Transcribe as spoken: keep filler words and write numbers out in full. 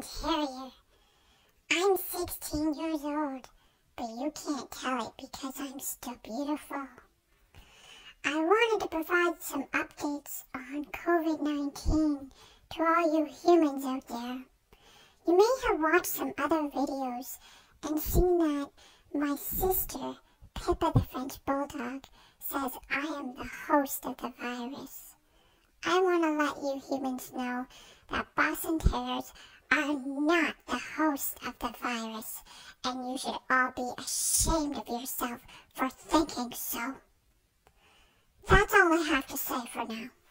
Terrier. I'm sixteen years old, but you can't tell it because I'm still beautiful. I wanted to provide some updates on COVID nineteen to all you humans out there. You may have watched some other videos and seen that my sister, Pippa the French Bulldog, says I am the host of the virus. I want to let you humans know that Boston Terriers are not the host of the virus, and you should all be ashamed of yourself for thinking so. That's all I have to say for now.